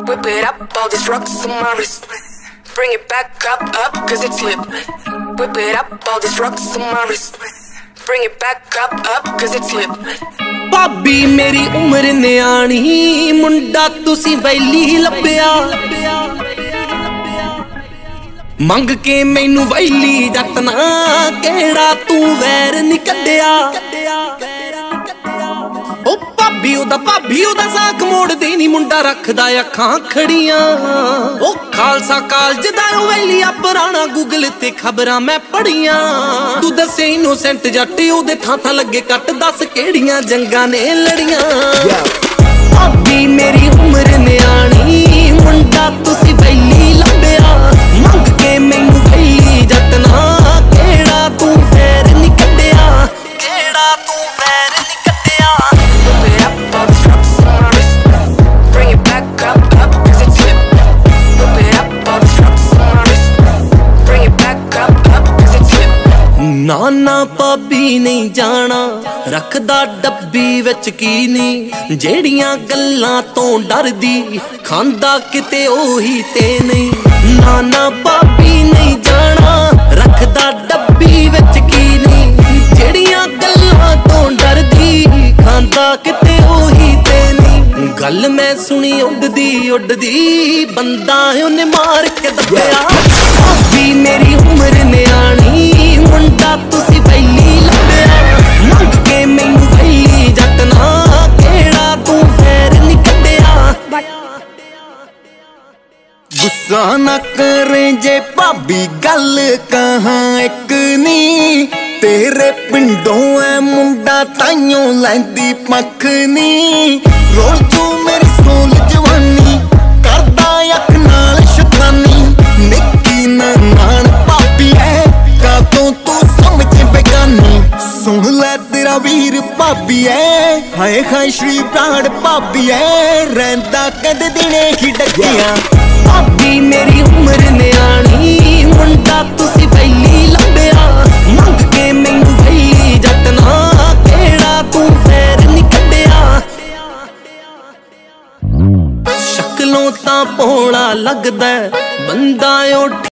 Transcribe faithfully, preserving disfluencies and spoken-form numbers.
Whip it up, all these rocks on my wrist. Bring it back up, up, cause it's lit. Whip it up, all these rocks on my wrist. Bring it back up, up, cause it's lit. भाभी मेरी उम्र न्याणी मुंडा तुसी valley लभ्या मंग के मैनू valley जटना केड़ा तू वैर नी कड्डिया ओ भाभी ओदा भाभी ओदा साक मोड़दी नी मुंडा रखदा अखां खड़ियां ओ खालसा कालज दा वैली आ पुराना गूगल ते खबरां मैं पढ़ियां तू दसे इनोसेंट जट ओदे थां थां लगे कट दस केड़ियां जंगां ने लड़ियां भाभी मेरी उम्र न्याणी मुंडा तुसी वैली लभ्या मंग के मैनू वैली जटना केड़ा तू फैर नी कड्डिया केड़ा तू फैर नी कड्डिया नाना भाभी नहीं जाना रखदा डब्बी विच की नी जेड़ियां गल्लां तो डरदी खांदा किते ओही ते नहीं नाना भाभी नहीं जाना रखदा डब्बी विच की नी जेड़ियां गल्लां तो डरदी खांदा किते ओही ते नहीं गल मैं सुनी उड़दी उड़दी बंदा उन्हें मार के दब्बिया भाभी मेरी उम्र न्याणी मुंडा तुसी वैली लभ्या मंग के मैनू वैली जटना केड़ा तू फैर नी कड्डिया गुस्सा ना करें जे भाभी गल कहां एक नी तेरे पिंडों है मुंडा ताइयों लैंदी पख नी रोल तू मेरी सोल जवानी करदा अख नाल शैतानी निक्की नान भाभी है का तो तू समझ बेगानी सुन ले तेरा वीर भाभी है हाय हाय श्री ब्राड़ भाभी है रहंदा कद दिने ही डकिया भाभी मेरी उम्र न्याणी मुंडा तुसी वैली लभ्या मंग के मैनू वैली जटना केड़ा तू फैर नी कड्डिया शक्लों तां भोला लगदा बंदा ओ